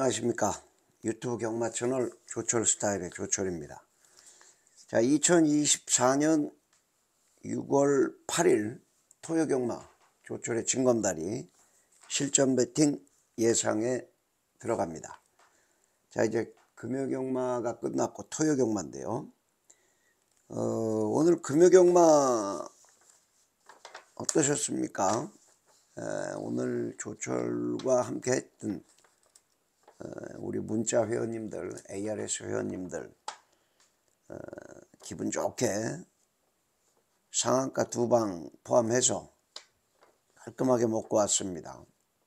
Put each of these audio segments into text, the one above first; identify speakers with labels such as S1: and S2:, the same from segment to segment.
S1: 안녕하십니까. 유튜브 경마 채널 조철 스타일의 조철입니다. 자, 2024년 6월 8일 토요 경마 조철의 진검다리 실전 배팅 예상에 들어갑니다. 자, 이제 금요 경마가 끝났고 토요 경마인데요. 오늘 금요 경마 어떠셨습니까? 오늘 조철과 함께 했던 우리 문자 회원님들, ARS 회원님들 기분 좋게 상한가 2방 포함해서 깔끔하게 먹고 왔습니다.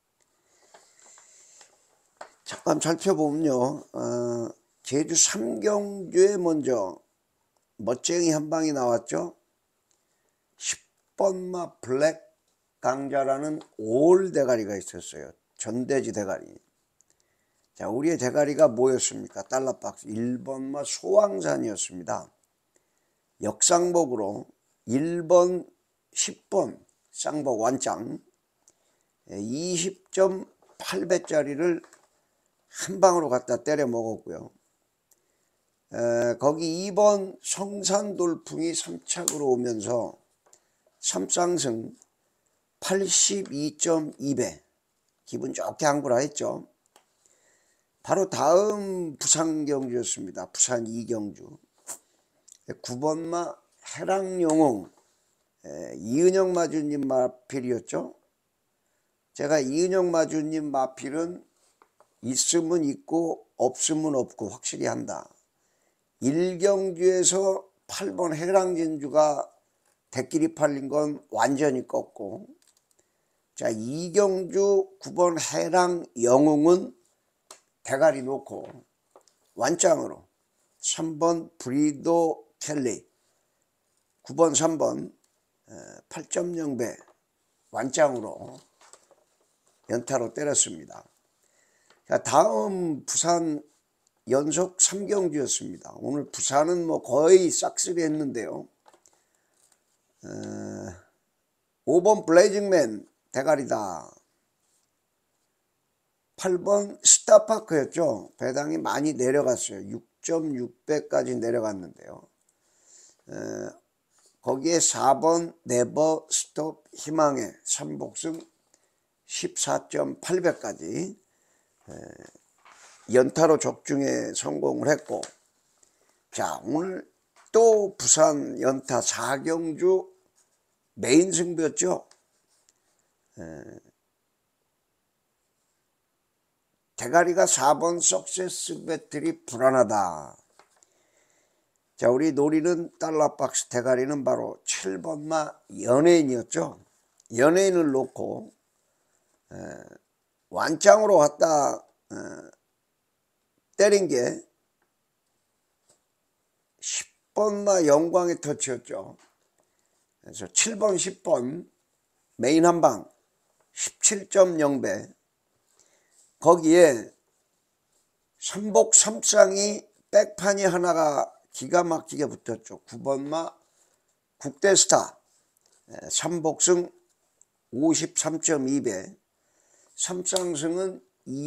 S1: 잠깐 살펴보면요, 제주 삼경주에 먼저 멋쟁이 한 방이 나왔죠. 10번마 블랙 강자라는 올 대가리가 있었어요. 전대지 대가리. 자, 우리의 대가리가 뭐였습니까? 달러박스 1번마 소왕산이었습니다. 역상복으로 1번, 10번 쌍복 완짱 20.8배짜리를 한 방으로 갖다 때려 먹었고요. 거기 2번 성산돌풍이 3착으로 오면서 3쌍승 82.2배 기분 좋게 한구라 했죠. 바로 다음 부산 경주였습니다. 부산 2경주 9번마 해랑영웅 이은영 마주님 마필이었죠. 제가 이은영 마주님 마필은 있으면 있고 없으면 없고 확실히 한다. 1경주에서 8번 해랑진주가 대끼리 팔린 건 완전히 꺾고, 자 2경주 9번 해랑영웅은 대가리 놓고 완짱으로 3번 브리도 켈리 9번 3번 8.0배 완짱으로 연타로 때렸습니다. 자, 다음 부산 연속 3경주였습니다. 오늘 부산은 뭐 거의 싹쓸이 했는데요. 5번 블레이징맨 대가리다. 8번 스타파크였죠. 배당이 많이 내려갔어요. 6.6배까지 내려갔는데요. 거기에 4번 네버 스톱 희망의 3복승 14.8배까지 연타로 적중에 성공을 했고, 자 오늘 또 부산 연타 4경주 메인 승부였죠. 대가리가 4번 석세스 배틀이 불안하다. 자, 우리 노리는 달러박스 대가리는 바로 7번마 연예인이었죠. 연예인을 놓고 완짱으로 갖다 때린 게 10번마 영광의 터치였죠. 그래서 7번 10번 메인 한방 17.0배 거기에 삼복 3쌍이 백판이 하나가 기가 막히게 붙었죠. 9번마 국대스타 3복승 53.2배 3쌍승은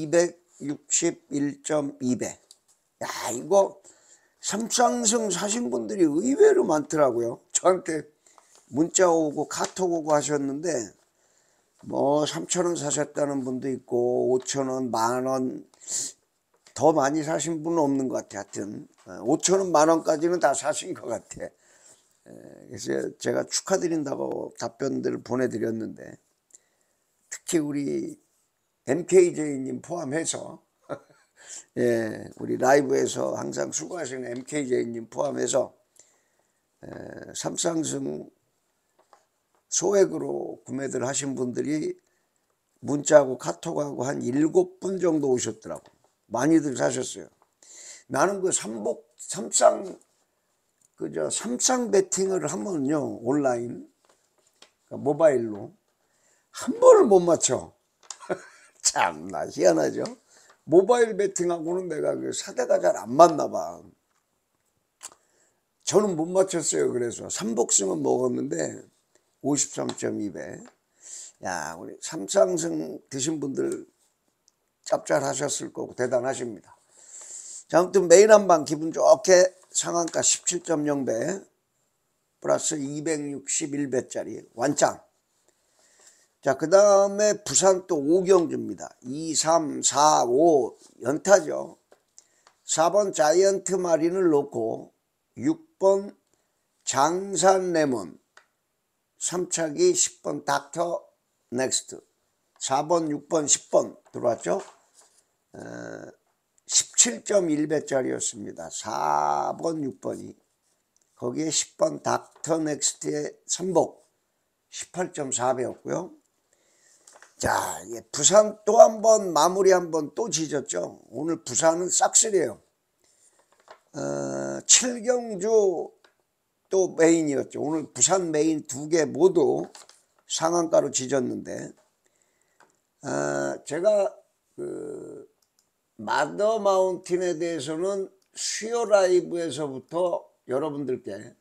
S1: 261.2배. 야, 이거 3쌍승 사신 분들이 의외로 많더라고요. 저한테 문자 오고 카톡 오고 하셨는데 뭐 3,000원 사셨다는 분도 있고 5,000원, 만원 더 많이 사신 분은 없는 것 같아. 하여튼 5,000원, 만원까지는 다 사신 것 같아. 그래서 제가 축하드린다고 답변들을 보내드렸는데, 특히 우리 MKJ님 포함해서 예, 우리 라이브에서 항상 수고하시는 MKJ님 포함해서 삼쌍승 소액으로 구매들 하신 분들이 문자하고 카톡하고 한 7분 정도 오셨더라고. 많이들 사셨어요. 나는 그 삼쌍 배팅을 하면요, 온라인 그러니까 모바일로 한 번을 못 맞춰. 참나 희한하죠. 모바일 배팅하고는 내가 그 사대가 잘 안 맞나 봐. 저는 못 맞췄어요. 그래서 삼복승은 먹었는데 53.2배. 야, 우리 삼쌍승 드신 분들 짭짤하셨을 거고 대단하십니다. 자, 아무튼 메인 한방 기분 좋게 상한가 17.0배 플러스 261배짜리 완짱. 자, 그 다음에 부산 또 5경주입니다. 2, 3, 4, 5 연타죠. 4번 자이언트 마린을 놓고 6번 장산 레몬, 3차기 10번 닥터 넥스트, 4번, 6번, 10번 들어왔죠. 17.1배짜리였습니다. 4번, 6번이. 거기에 10번 닥터 넥스트의 선복 18.4배였고요. 자, 부산 또 한 번 마무리 한 번 또 지졌죠. 오늘 부산은 싹쓸이에요. 7경주 또 메인이었죠. 오늘 부산 메인 두 개 모두 상한가로 지졌는데, 제가 그 마더 마운틴에 대해서는 수요 라이브에서부터 여러분들께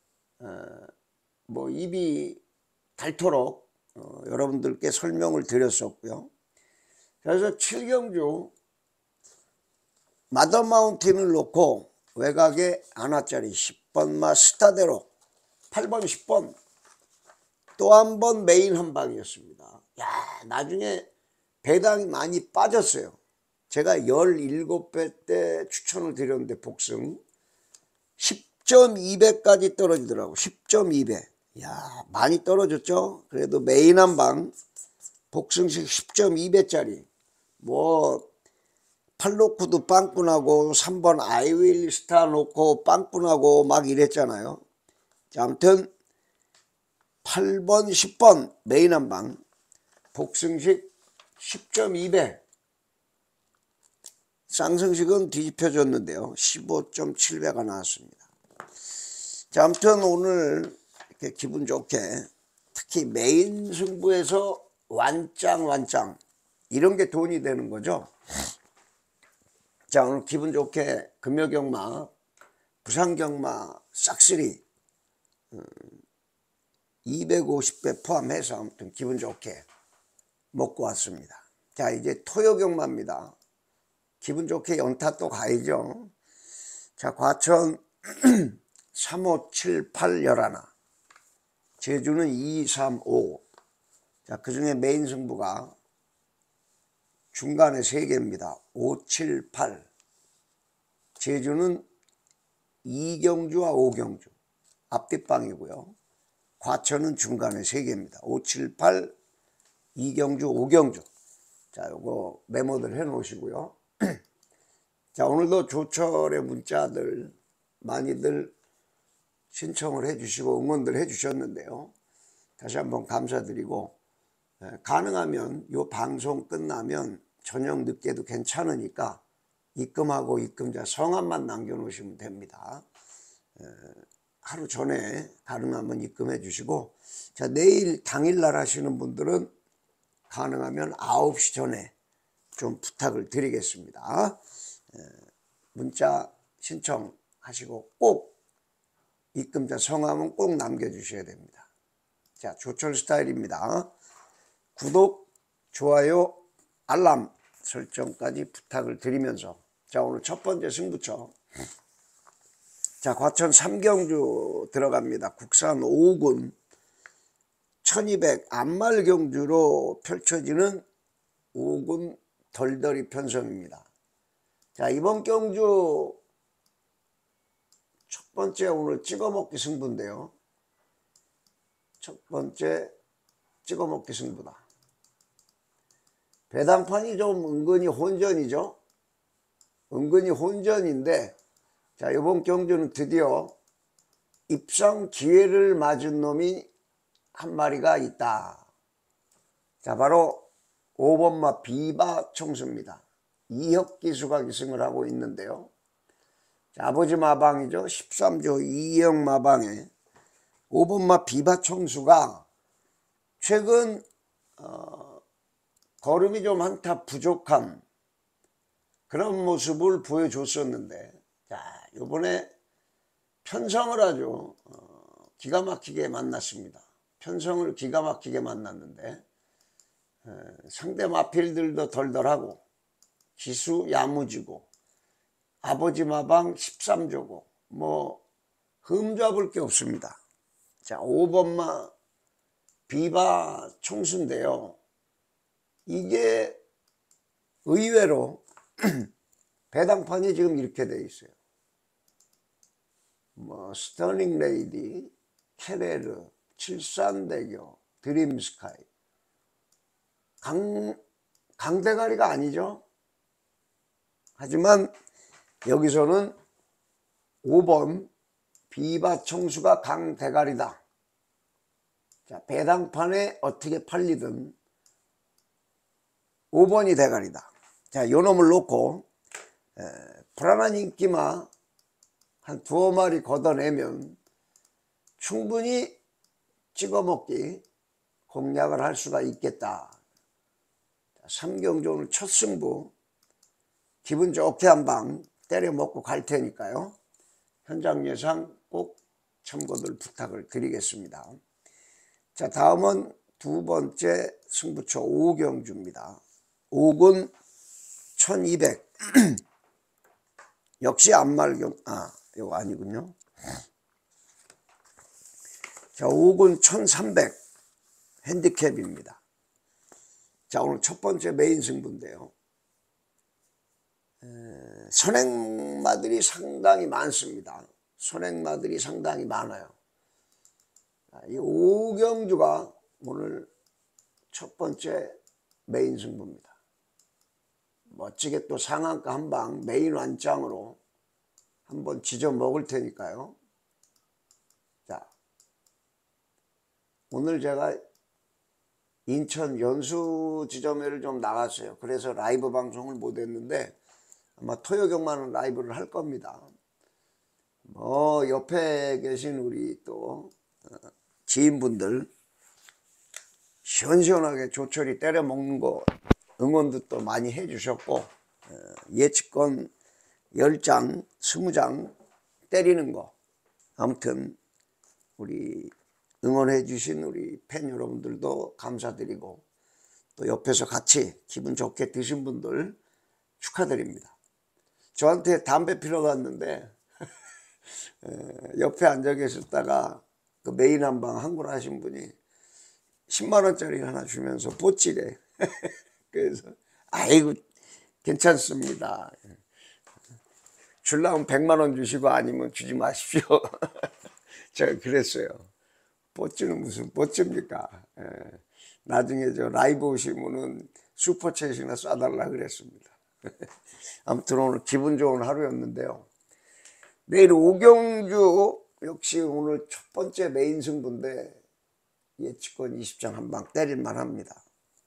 S1: 뭐 입이 닳도록 여러분들께 설명을 드렸었고요. 그래서 7경주 마더 마운틴을 놓고 외곽에 안화짜리 10번마 스타대로 8번 10번 또 한 번 메인 한방이었습니다. 야, 나중에 배당이 많이 빠졌어요. 제가 17배 때 추천을 드렸는데 복승 10.2배까지 떨어지더라고. 10.2배. 야, 많이 떨어졌죠. 그래도 메인 한방 복승식 10.2배짜리 뭐 팔로쿠도 빵꾸나고 3번 아이윌 스타 놓고 빵꾸나고 막 이랬잖아요. 자, 아무튼 8번 10번 메인 한방 복승식 10.2배, 쌍승식은 뒤집혀졌는데요. 15.7배가 나왔습니다. 자, 아무튼 오늘 이렇게 기분 좋게 특히 메인 승부에서 완짱 이런 게 돈이 되는 거죠. 자, 오늘 기분 좋게 금요경마 부산경마 싹쓸이 250배 포함해서 아무튼 기분 좋게 먹고 왔습니다. 자, 이제 토요경마입니다. 기분 좋게 연타 또 가야죠. 자, 과천 3, 5, 7, 8, 11, 제주는 2, 3, 5. 자, 그 중에 메인 승부가 중간에 3개입니다. 5, 7, 8. 제주는 2경주와 5경주 앞뒷방이고요. 과천은 중간에 3개입니다. 5, 7, 8, 2경주, 5경주. 자, 요거 메모들 해 놓으시고요. 자, 오늘도 조철의 문자들 많이들 신청을 해 주시고 응원들 해 주셨는데요. 다시 한번 감사드리고, 가능하면 요 방송 끝나면 저녁 늦게도 괜찮으니까 입금하고 입금자 성함만 남겨놓으시면 됩니다. 하루 전에 가능하면 입금해 주시고, 자, 내일 당일날 하시는 분들은 가능하면 9시 전에 좀 부탁을 드리겠습니다. 문자 신청하시고 꼭 입금자 성함은 꼭 남겨주셔야 됩니다. 자, 조철 스타일입니다. 구독, 좋아요, 알람 설정까지 부탁을 드리면서, 자, 오늘 첫 번째 승부처. 자, 과천 3경주 들어갑니다. 국산 5군 1200 안말경주로 펼쳐지는 5군 덜덜이 편성입니다. 자, 이번 경주 첫 번째 오늘 찍어먹기 승부인데요. 첫 번째 찍어먹기 승부다. 배당판이 좀 은근히 혼전이죠. 은근히 혼전인데, 자, 이번 경주는 드디어 입상 기회를 맞은 놈이 한 마리가 있다. 자, 바로 5번마 비바 총수입니다. 이혁기수가 기승을 하고 있는데요. 자, 아버지 마방이죠. 13조 이영 마방에 5번마 비바 총수가 최근 걸음이 좀 한타 부족한 그런 모습을 보여줬었는데, 자, 이번에 편성을 아주 기가 막히게 만났습니다. 편성을 기가 막히게 만났는데 상대 마필들도 덜덜하고 기수 야무지고 아버지 마방 13조고 뭐 흠잡을 게 없습니다. 자, 5번마 비바 총수인데요. 이게 의외로 배당판이 지금 이렇게 돼 있어요. 뭐 스터닝 레이디, 캐레르, 칠산대교, 드림스카이. 강대가리가 아니죠. 하지만 여기서는 5번 비바 총수가 강대가리다. 자, 배당판에 어떻게 팔리든 5번이 대가리다. 자, 요 놈을 놓고 불안한 인기마 한 2마리 걷어내면 충분히 찍어먹기 공략을 할 수가 있겠다. 3경주 오늘 첫 승부 기분 좋게 한 방 때려 먹고 갈 테니까요. 현장 예상 꼭 참고들 부탁을 드리겠습니다. 자, 다음은 두 번째 승부처 5경주입니다. 5군 1200 역시 안말경 이거 아니군요. 자, 5군 1300 핸디캡입니다. 자, 오늘 첫 번째 메인 승부인데요. 선행마들이 상당히 많습니다. 선행마들이 상당히 많아요. 이 5경주가 오늘 첫 번째 메인 승부입니다. 멋지게 또 상한가 한 방 메인 완장으로 한번 지져 먹을 테니까요. 자, 오늘 제가 인천 연수 지점회를 좀 나갔어요. 그래서 라이브 방송을 못 했는데 아마 토요경만은 라이브를 할 겁니다. 뭐 옆에 계신 우리 또 지인분들 시원시원하게 조철이 때려 먹는 거 응원도 또 많이 해주셨고 예측권 10장, 20장 때리는 거 아무튼 우리 응원해 주신 우리 팬 여러분들도 감사드리고 또 옆에서 같이 기분 좋게 드신 분들 축하드립니다. 저한테 담배 피러 갔는데 옆에 앉아 계셨다가 그 메인 한방 한골 하신 분이 10만원짜리 하나 주면서 뽀찌래. 그래서 아이고 괜찮습니다. 줄라면 100만원 주시고 아니면 주지 마십시오. 제가 그랬어요. 뽀찌는 무슨 뽀찌입니까? 나중에 저 라이브 오시면은 슈퍼챗이나 쏴달라 그랬습니다. 아무튼 오늘 기분 좋은 하루였는데요. 내일 5경주 역시 오늘 첫 번째 메인 승부인데 예측권 20장 한 방 때릴만 합니다.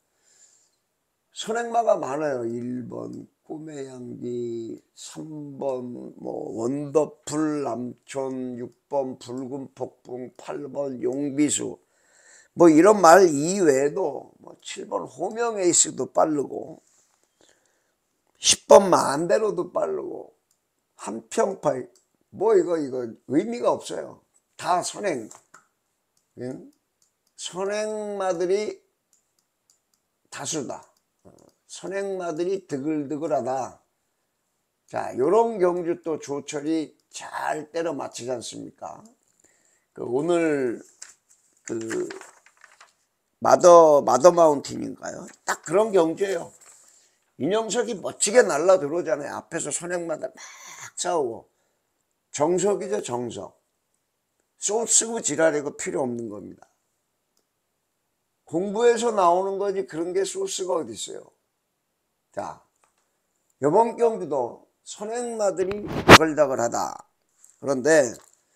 S1: 선행마가 많아요. 1번 꿈의 향기, 3번 뭐 원더풀 남촌, 6번 붉은 폭풍, 8번 용비수 뭐 이런 말 이외에도 뭐 7번 호명 에이스도 빠르고 10번 만대로도 빠르고 한평파이 뭐 이거 의미가 없어요. 다 선행. 응? 선행마들이 다수다. 선행마들이 드글드글하다. 자, 요런 경주 또 조철이 잘 때려 맞히지 않습니까? 오늘 마더 마운틴인가요? 딱 그런 경주예요. 인형석이 멋지게 날라 들어오잖아요. 앞에서 선행마들 막 싸우고. 정석이죠, 정석. 소스고 지랄이고 필요 없는 겁니다. 공부에서 나오는 거지 그런 게 소스가 어디 있어요. 자, 이번 경주도 선행마들이 다글다글하다. 그런데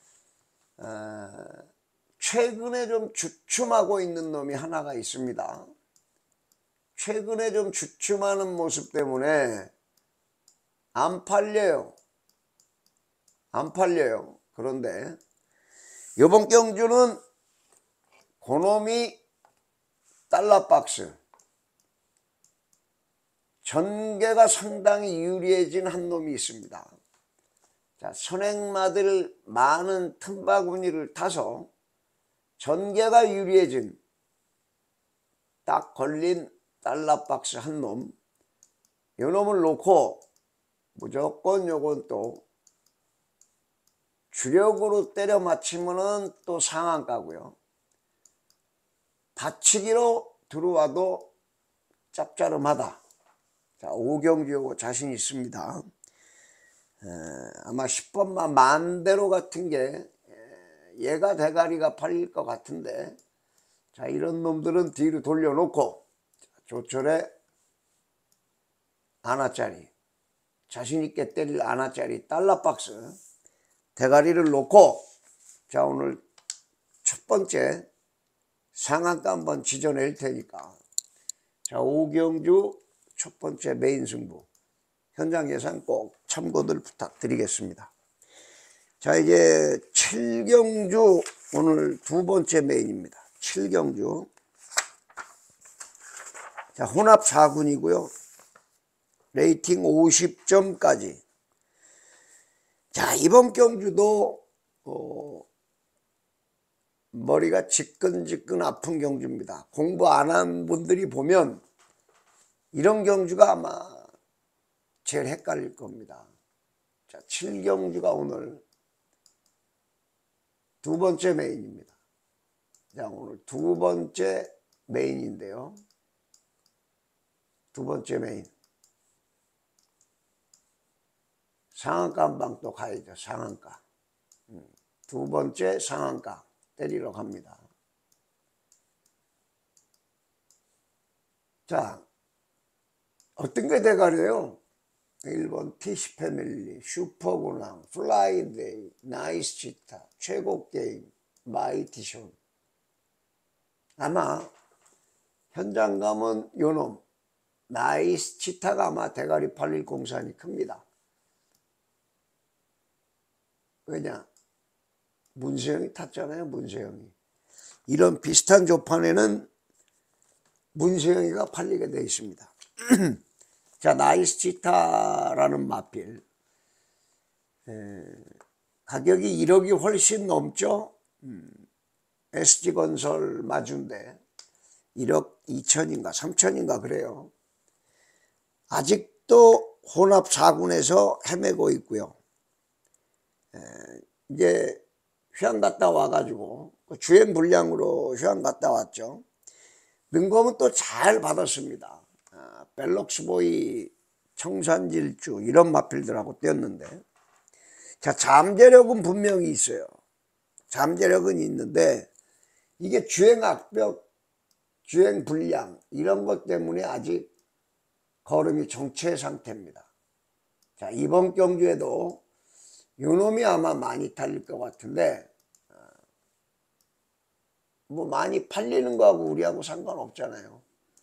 S1: 최근에 좀 주춤하고 있는 놈이 하나가 있습니다. 최근에 좀 주춤하는 모습 때문에 안 팔려요. 안 팔려요. 그런데 이번 경주는 그놈이 달러박스 전개가 상당히 유리해진 한 놈이 있습니다. 자, 선행마들 많은 틈바구니를 타서 전개가 유리해진 딱 걸린 달러박스 한 놈 요놈을 놓고 무조건 요건 또 주력으로 때려 맞히면은 또 상한가고요. 받치기로 들어와도 짭짤하다. 자, 오경주 자신 있습니다. 아마 10번만 만대로 같은 게 얘가 대가리가 팔릴 것 같은데, 자, 이런 놈들은 뒤로 돌려놓고 조철에 하나짜리, 자신있게 때릴 하나짜리 달러박스 대가리를 놓고, 자, 오늘 첫 번째 상한가 한번 지져낼 테니까, 자, 오경주 첫 번째 메인 승부 현장 예상 꼭 참고들 부탁드리겠습니다. 자, 이제 7경주 오늘 두 번째 메인입니다. 7경주. 자, 혼합 4군이고요. 레이팅 50점까지. 자, 이번 경주도 머리가 지끈지끈 아픈 경주입니다. 공부 안 한 분들이 보면 이런 경주가 아마 제일 헷갈릴 겁니다. 자, 7경주가 오늘 두 번째 메인입니다. 자, 오늘 두 번째 메인인데요. 두 번째 메인. 상한가 한 방 또 가야죠. 상한가. 두 번째 상한가 때리러 갑니다. 자, 어떤 게 대가리예요? 1번 티시 패밀리, 슈퍼고랑, 플라이데이, 나이스 치타, 최고 게임, 마이티션. 아마 현장 가면 요놈 나이스 치타가 아마 대가리 팔릴 공산이 큽니다. 왜냐? 문세영이 탔잖아요. 문세영이. 이런 비슷한 조판에는 문세영이가 팔리게 되어 있습니다. 자, 나이스 치타라는 마필. 가격이 1억이 훨씬 넘죠. SG건설 마주인데 1억 2천인가 3천인가 그래요. 아직도 혼합 4군에서 헤매고 있고요. 이제 휴양 갔다 와가지고 주행 불량으로 휴양 갔다 왔죠. 능검은 또 잘 받았습니다. 벨록스보이, 청산질주 이런 마필들하고 뛰었는데, 자, 잠재력은 분명히 있어요. 잠재력은 있는데 이게 주행 악벽, 주행 불량 이런 것 때문에 아직 걸음이 정체 상태입니다. 자, 이번 경주에도 요놈이 아마 많이 탈릴 것 같은데, 뭐 많이 팔리는 거하고 우리하고 상관없잖아요.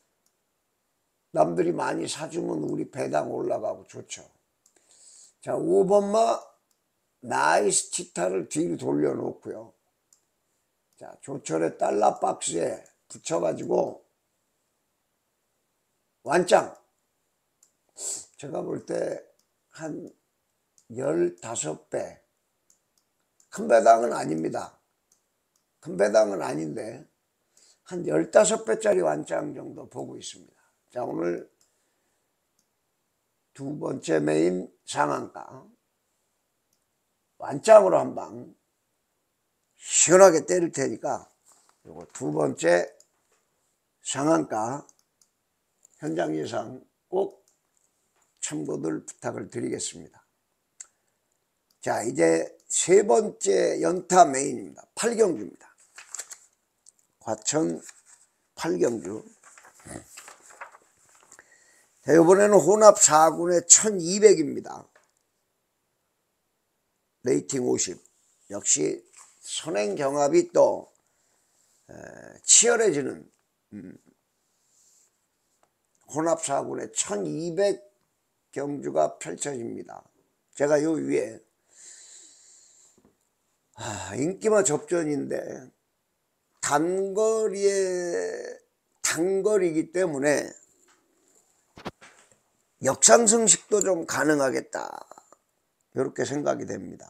S1: 남들이 많이 사주면 우리 배당 올라가고 좋죠. 자, 5번마 나이스 치타를 뒤로 돌려놓고요. 자, 조철의 달러 박스에 붙여가지고 완짱. 제가 볼 때 한 15배. 큰 배당은 아닙니다. 큰 배당은 아닌데 한 15배짜리 완짱 정도 보고 있습니다. 자, 오늘 두 번째 메인 상한가 완짱으로 한 방 시원하게 때릴 테니까 요거 두 번째 상한가 현장 예상 꼭 참고들 부탁을 드리겠습니다. 자, 이제 세 번째 연타 메인입니다. 8경주입니다. 과천 8경주. 자, 이번에는 혼합 4군의 1200입니다. 레이팅 50. 역시 선행 경합이 또 치열해지는 혼합 4군의 1200 경주가 펼쳐집니다. 제가 요 위에 인기마 접전인데 단거리이기 때문에 역상승식도 좀 가능하겠다 이렇게 생각이 됩니다.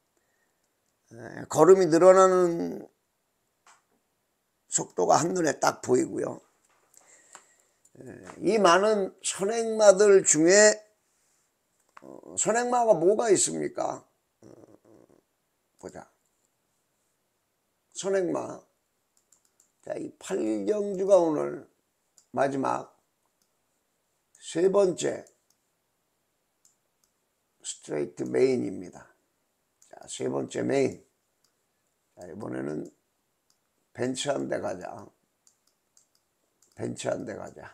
S1: 걸음이 늘어나는 속도가 한눈에 딱 보이고요. 이 많은 선행마들 중에 선행마가 뭐가 있습니까? 보자. 선행마. 자, 이 팔경주가 오늘 마지막 세 번째 스트레이트 메인입니다. 자, 세 번째 메인. 자, 이번에는 벤츠 한 대 가자. 벤츠 한 대 가자.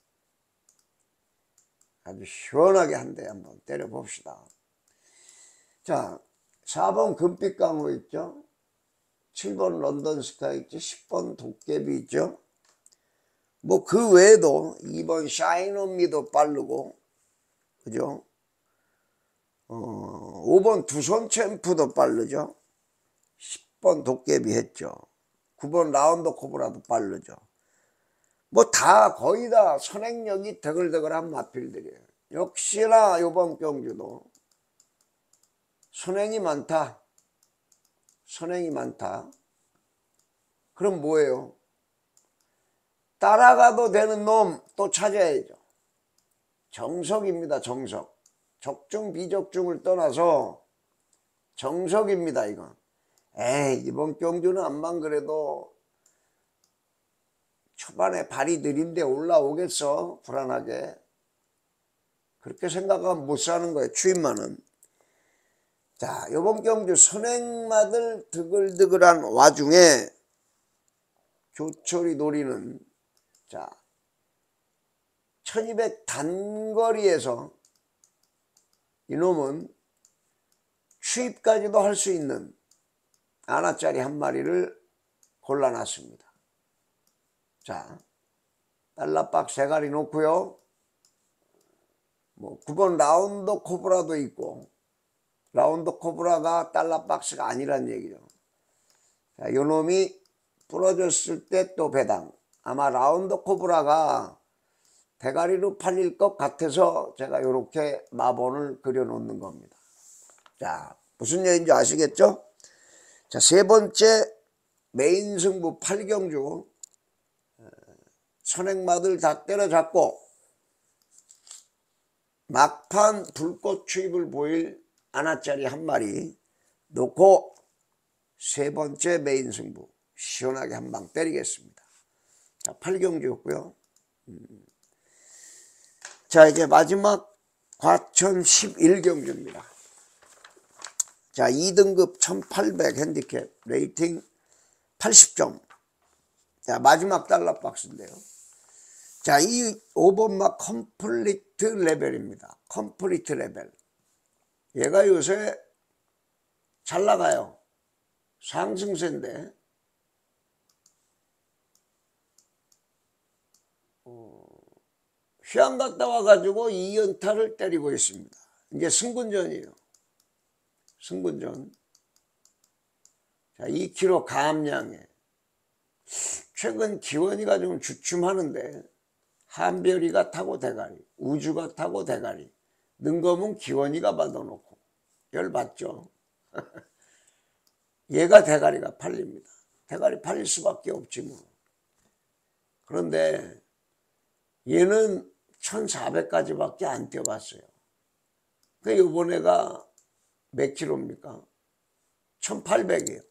S1: 아주 시원하게 한 대 한번 때려 봅시다. 자, 4번 금빛 강호 있죠? 7번 런던 스타 있죠? 10번 도깨비 있죠? 뭐 그 외에도 2번 샤인 온 미도 빠르고, 그죠? 5번 두손 챔프도 빠르죠? 10번 도깨비 했죠? 9번 라운드 코브라도 빠르죠? 뭐 다 거의 다 선행력이 더글더글한 마필들이에요. 역시나 이번 경주도 선행이 많다. 선행이 많다. 그럼 뭐예요? 따라가도 되는 놈 또 찾아야죠. 정석입니다. 정석. 적중 비적중을 떠나서 정석입니다. 이건. 에이, 이번 경주는 암만 그래도 초반에 발이 느린데 올라오겠어? 불안하게. 그렇게 생각하면 못 사는 거예요. 추임만은. 자, 이번 경주 선행마들 드글드글한 와중에 조철이 노리는, 자, 1200 단거리에서 이놈은 추입까지도 할 수 있는 하나짜리 한 마리를 골라놨습니다. 자, 달러박스 대가리 놓고요. 뭐 9번 라운드 코브라도 있고, 라운드 코브라가 달러박스가 아니란 얘기죠. 자, 요 놈이 부러졌을 때 또 배당. 아마 라운드 코브라가 대가리로 팔릴 것 같아서 제가 이렇게 마본을 그려놓는 겁니다. 자, 무슨 얘기인지 아시겠죠? 자, 세 번째 메인 승부 8경주 선행마들 다 때려잡고 막판 불꽃 추입을 보일 하나짜리 한 마리 놓고 세 번째 메인 승부 시원하게 한 방 때리겠습니다. 자, 8경주였고요. 자, 이제 마지막 과천 11경주입니다. 자, 2등급 1800 핸디캡 레이팅 80점. 자, 마지막 달러박스인데요. 자, 이 5번막 컴플리트 레벨입니다. 컴플리트 레벨. 얘가 요새 잘 나가요. 상승세인데 휴양 갔다 와가지고 2연타를 때리고 있습니다. 이제 승군전이에요. 승군전. 자, 2kg 감량에 최근 기원이가 좀 주춤하는데 한별이가 타고 대가리, 우주가 타고 대가리, 능검은 기원이가 받아놓고 열받죠. 얘가 대가리가 팔립니다. 대가리 팔릴 수밖에 없지 뭐. 그런데 얘는 1400까지밖에 안 뛰어봤어요. 그 요번에가 몇 킬로입니까? 1800이에요.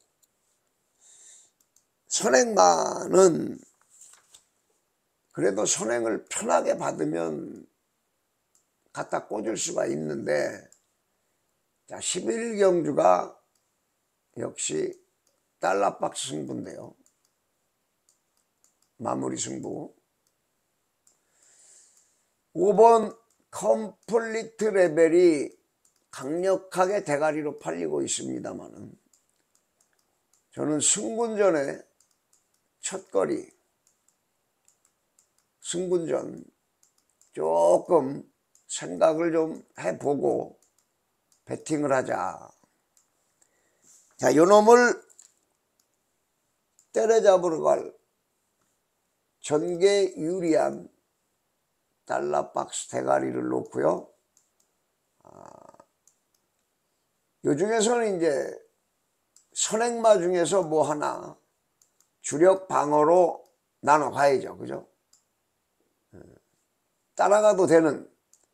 S1: 선행마는 그래도 선행을 편하게 받으면 갖다 꽂을 수가 있는데, 자, 11경주가 역시 달러박스 승부인데요. 마무리 승부. 5번 컴플리트 레벨이 강력하게 대가리로 팔리고 있습니다만은 저는 승군전에 첫거리 승군전 조금 생각을 좀 해보고 배팅을 하자. 자, 요놈을 때려잡으러 갈 전개 유리한 달러박스 대가리를 놓고요. 요 중에서는 이제 선행마 중에서 뭐 하나 주력 방어로 나눠 가야죠. 그죠? 따라가도 되는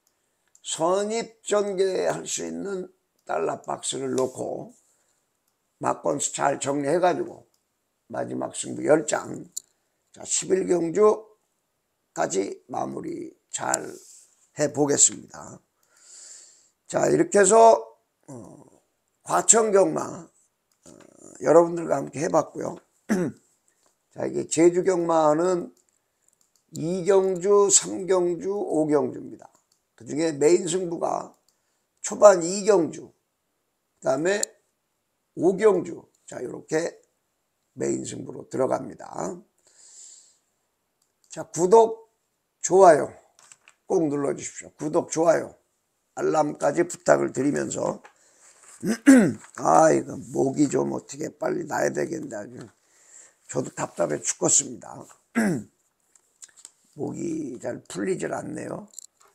S1: 선입전개할 수 있는 달러 박스를 놓고 막건수 잘 정리해 가지고 마지막 승부 10장, 자 11경주까지 마무리 잘 해보겠습니다. 자, 이렇게 해서 과천경마 여러분들과 함께 해봤고요. 자, 이게 제주경마는 2경주, 3경주, 5경주입니다. 그 중에 메인 승부가 초반 2경주, 그 다음에 5경주, 자, 이렇게 메인 승부로 들어갑니다. 자, 구독, 좋아요 꼭 눌러주십시오. 구독, 좋아요, 알람까지 부탁을 드리면서 아, 이거 목이 좀 어떻게 빨리 나야 되겠는데 아주 저도 답답해 죽겠습니다. 목이 잘 풀리질 않네요.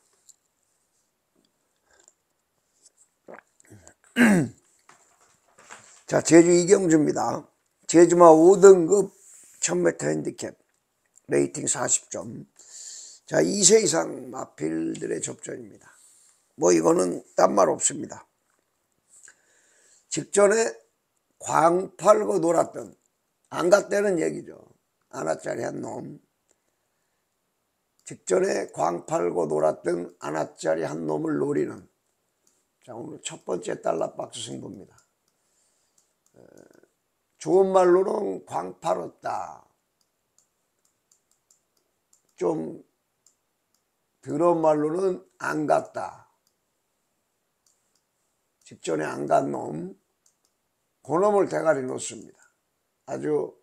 S1: 자, 제주 이경주입니다. 제주마 5등급 1000m 핸디캡 레이팅 40점. 자, 2세 이상 마필들의 접전입니다. 뭐 이거는 딴 말 없습니다. 직전에 광 팔고 놀았던, 안 갔다는 얘기죠. 아나짜리 한 놈. 직전에 광 팔고 놀았던 아나짜리 한 놈을 노리는, 자, 오늘 첫 번째 달러 박스 승부입니다. 좋은 말로는 광 팔았다, 좀 더러운 말로는 안 갔다. 직전에 안 간 놈, 그 놈을 대가리 놓습니다. 아주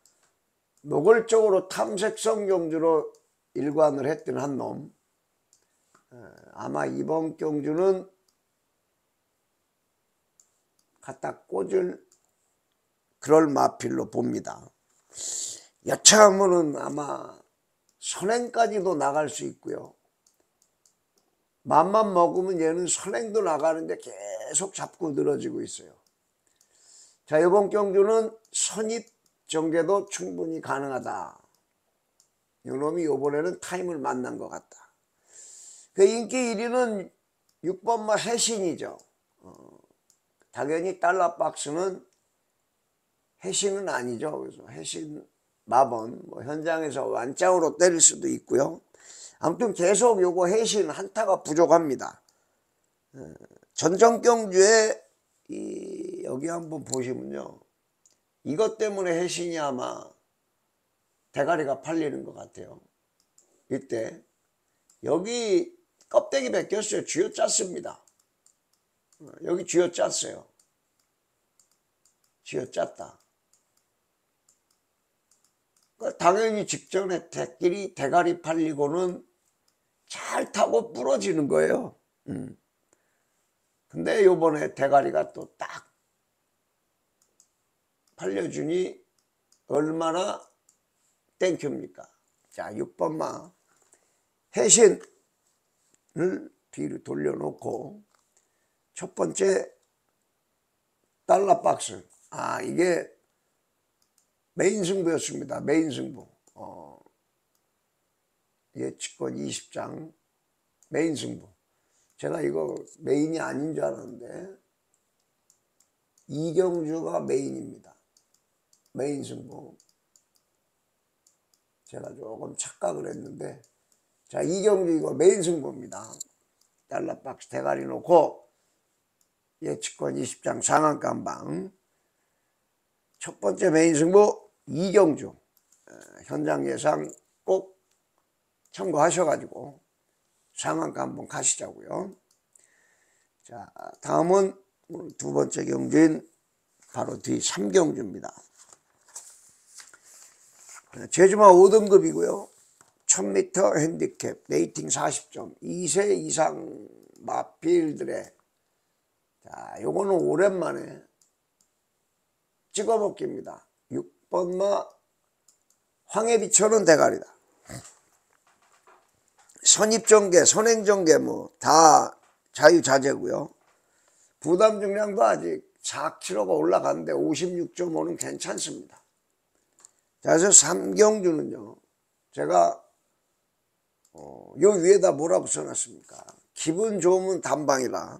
S1: 노골적으로 탐색성 경주로 일관을 했던 한 놈. 아마 이번 경주는 갖다 꽂을 그럴 마필로 봅니다. 여차하면은 아마 선행까지도 나갈 수 있고요. 맘만 먹으면 얘는 선행도 나가는데 계속 잡고 늘어지고 있어요. 자, 이번 경주는 선입 전개도 충분히 가능하다. 이놈이 이번에는 타임을 만난 것 같다. 그 인기 1위는 6번마 해신이죠. 당연히 달러 박스는 해신은 아니죠. 그래서 해신 마번, 뭐 현장에서 완짱으로 때릴 수도 있고요. 아무튼 계속 요거 해신 한타가 부족합니다. 전정경주에 여기 한번 보시면요, 이것 때문에 해신이 아마 대가리가 팔리는 것 같아요. 이때 여기 껍데기 벗겼어요. 쥐어짰습니다. 여기 쥐어짰어요. 쥐어짰다. 당연히 직전에 대가리 팔리고는 잘 타고 부러지는 거예요. 근데 요번에 대가리가 또 딱 팔려주니 얼마나 땡큐입니까? 자, 6번마 해신을 뒤로 돌려놓고 첫 번째 달러 박스. 아, 이게 메인 승부였습니다. 메인 승부. 예측권 20장 메인 승부. 제가 이거 메인이 아닌 줄 알았는데 이경주가 메인입니다. 메인 승부. 제가 조금 착각을 했는데, 자, 이경주 이거 메인 승부입니다. 달러 박스 대가리 놓고 예측권 20장 상한가방. 첫 번째 메인 승부 이경주. 현장 예상 꼭 참고하셔가지고 상한가 한번 가시자고요. 자, 다음은 오늘 두 번째 경주인 바로 뒤 3경주입니다. 제주마 5등급이고요. 1000m 핸디캡 레이팅 40점. 2세 이상 마필들의, 자, 요거는 오랜만에 찍어먹기입니다. 6번마 황해비천은 대가리다. 선입전개, 선행전개 뭐 다 자유자재고요. 부담 중량도 아직 4kg가 올라가는데 56.5는 괜찮습니다. 자, 그래서 3경주는요, 제가 요 위에다 뭐라고 써놨습니까? 기분 좋으면 단방이라.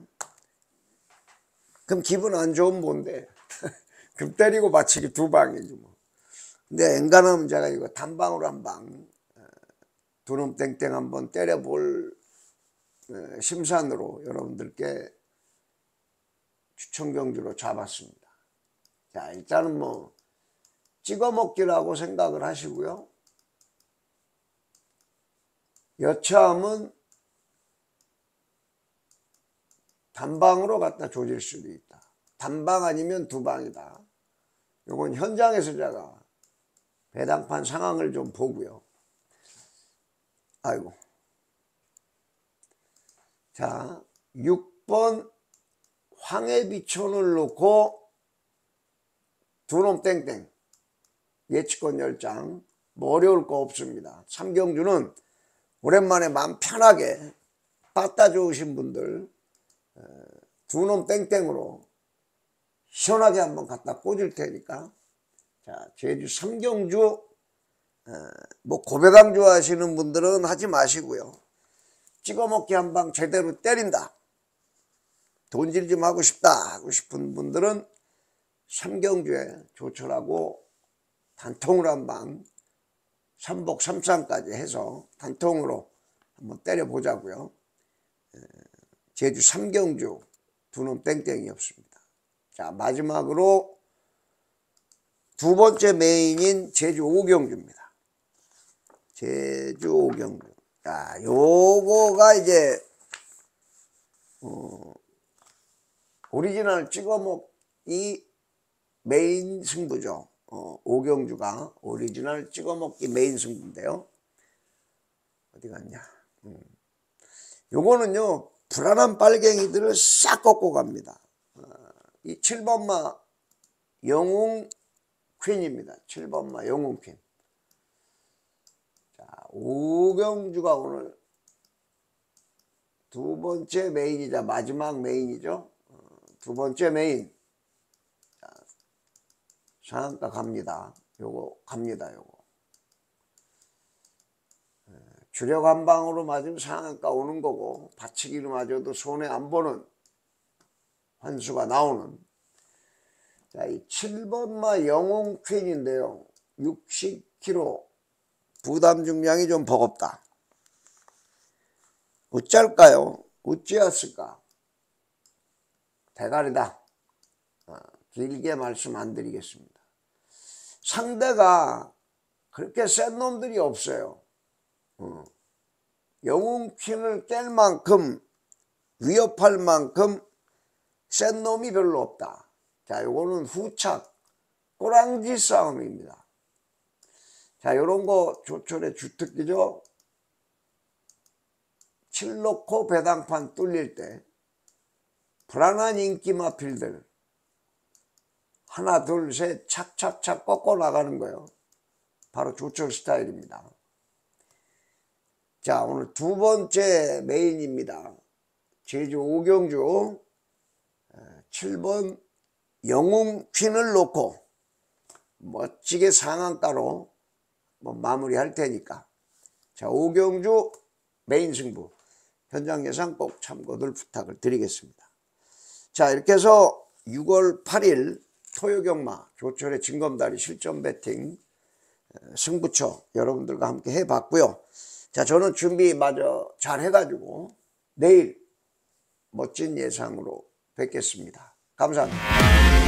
S1: 그럼 기분 안 좋으면 뭔데? 금 때리고 맞추기 두 방이지 뭐. 근데 엔간하면 제가 이거 단방으로 한 방, 두놈 땡땡 한번 때려볼 심산으로 여러분들께 추천 경주로 잡았습니다. 자, 일단은 뭐 찍어 먹기라고 생각을 하시고요. 여차하면 단방으로 갖다 조질 수도 있다. 단방 아니면 두 방이다. 요건 현장에서 제가 배당판 상황을 좀 보고요. 아이고. 자, 6번 황해비촌을 놓고 두놈 땡땡. 예치권 10장. 뭐 어려울 거 없습니다. 삼경주는 오랜만에 마음 편하게 빠따 좋으신 분들 두놈 땡땡으로 시원하게 한번 갖다 꽂을 테니까. 자, 제주 삼경주 뭐 고배강 좋아하시는 분들은 하지 마시고요. 찍어먹기 한 방 제대로 때린다, 돈질 좀 하고 싶다 하고 싶은 분들은 삼경주에 조철하고 단통으로 한 방, 삼복 삼상까지 해서 단통으로 한번 때려보자고요. 제주 삼경주 두놈 땡땡이 없습니다. 자, 마지막으로 두 번째 메인인 제주 오경주입니다. 제주 오경주. 자, 요거가 이제 오리지널 찍어먹기 메인 승부죠. 오경주가 오리지널 찍어먹기 메인 승부인데요. 어디 갔냐? 요거는요, 불안한 빨갱이들을 싹 꺾고 갑니다. 이 7번마 영웅 퀸입니다. 7번마 영웅 퀸. 자, 오경주가 오늘 두 번째 메인이자 마지막 메인이죠. 두 번째 메인. 자, 상한가 갑니다. 요거 갑니다. 요거. 주력 한 방으로 맞으면 상한가 오는 거고, 받치기로 맞아도 손해 안 보는 환수가 나오는. 자, 이 7번마 영웅 퀸인데요. 60kg. 부담 중량이 좀 버겁다. 어쩔까요? 어찌였을까? 대가리다. 길게 말씀 안 드리겠습니다. 상대가 그렇게 센 놈들이 없어요. 영웅 퀸을 깰 만큼, 위협할 만큼 센 놈이 별로 없다. 자, 요거는 후착 꼬랑지 싸움입니다. 자, 요런 거 조철의 주특기죠. 7 놓고 배당판 뚫릴 때 불안한 인기 마필들 하나 둘 셋 착착착 꺾어 나가는 거예요. 바로 조철 스타일입니다. 자, 오늘 두 번째 메인입니다. 제주 오경주 7번 영웅 퀸을 놓고 멋지게 상한가로 뭐 마무리할 테니까. 자, 오경주 메인 승부 현장 예상 꼭 참고들 부탁을 드리겠습니다. 자, 이렇게 해서 6월 8일 토요경마 조철의 징검다리 실전 배팅 승부처 여러분들과 함께 해봤고요. 자, 저는 준비 마저 잘 해가지고 내일 멋진 예상으로 뵙겠습니다. 감사합니다.